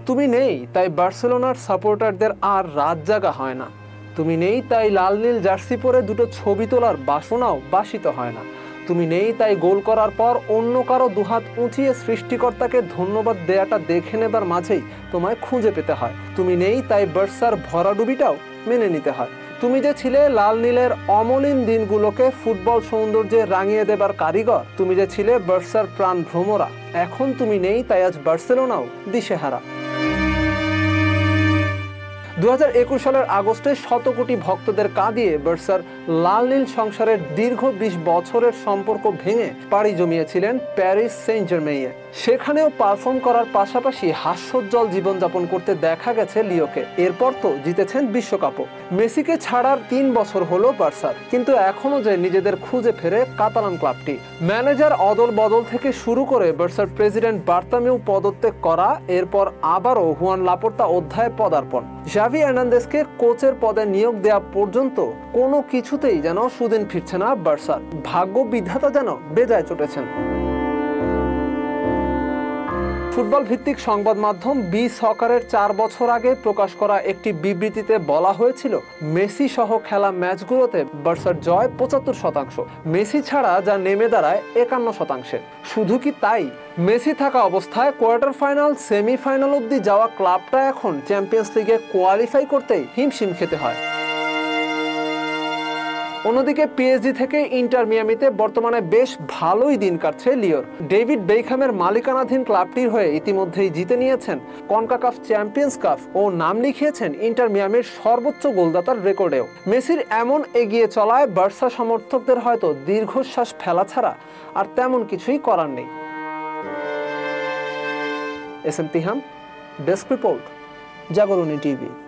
তুমি নেই তাই বার্সেলোনার সাপোর্টারদের আর রাত জাগা হয় না। তুমি নেই তাই লাল নীল জার্সি পরে দুটো ছবি তোলার বাসনাও বাসিত হয় না। তুমি নেই তাই গোল করার পর অন্য কারো দুহাত উঁচিয়ে সৃষ্টিকর্তাকে ধন্যবাদ দেয়াটা দেখে নেবার মাঝেই তোমায় খুঁজে পেতে হয়। তুমি নেই তাই বার্সার ভরাডুবিটাও মেনে নিতে হয়। তুমি যে ছিলে লাল নীলের অমলিন দিনগুলোকে ফুটবল সৌন্দর্যে রাঙিয়ে দেবার কারিগর, তুমি যে ছিলে বার্সার প্রাণ ভ্রমরা, এখন তুমি নেই তাই আজ বার্সেলোনাও দিশেহারা। 2021 সালের আগস্টে শত কোটি ভক্তদের কাঁদিয়ে বার্সার লাল নীল সংসারের দীর্ঘ 20 বছরের সম্পর্ক ভেঙে পাড়ি জমিয়েছিলেন প্যারিস সেন্ট জার্মেইয়ে। সেখানেও পারফর্ম করার পাশাপাশি হাস্যোজ্জ্বল জীবনযাপন করতে দেখা গেছে লিওকে। এরপর তো জিতেছেন বিশ্বকাপও। মেসিকে ছাড়ার 3 বছর হলো বার্সার, কিন্তু এখনো যে নিজেদের খুঁজে ফেরে কাতালান ক্লাবটি। ম্যানেজার অদল বদল থেকে শুরু করে বার্সার প্রেসিডেন্ট বার্তামেউ পদত্যাগ করা, এরপর আবারও হুয়ান লাপোর্তা অধ্যায়ে পদার্পণ, জাভি হার্নান্দেজকে কোচের পদে নিয়োগ দেওয়া পর্যন্ত কোনো কিছুতেই যেন সুদিন ফিরছে না বার্সার। ভাগ্য বিধাতা যেন বেজায় চটেছেন। ফুটবল ভিত্তিক সংবাদ মাধ্যম বি সকারের 4 বছর আগে প্রকাশ করা একটি বিবৃতিতে বলা হয়েছিল, মেসি সহ খেলা ম্যাচগুলোতে বার্সার জয় 75%, মেসি ছাড়া যা নেমে দাঁড়ায় 51%। শুধু কি তাই, মেসি থাকা অবস্থায় কোয়ার্টার ফাইনাল সেমিফাইনাল অব্দি যাওয়া ক্লাবটা এখন চ্যাম্পিয়ন্স লিগে কোয়ালিফাই করতেই হিমশিম খেতে হয়। অন্যদিকে পিএসজি থেকে ইন্টার মিয়ামিতে বর্তমানে বেশ ভালোই দিন কাটছে লিওর। ডেভিড বেকহ্যামের মালিকানাধীন ক্লাবটির হয়ে ইতিমধ্যেই জিতে নিয়েছেন কনকাকাফ চ্যাম্পিয়ন্স কাপ ও নাম লিখিয়েছেন ইন্টার মিয়ামির সর্বোচ্চ গোলদাতার রেকর্ডেও। মেসির এমন এগিয়ে চলায় বার্সা সমর্থকদের হয়তো দীর্ঘশ্বাস ফেলা ছাড়া আর তেমন কিছুই করার নেই। S M Tiham, desk report, Jagoroni TV.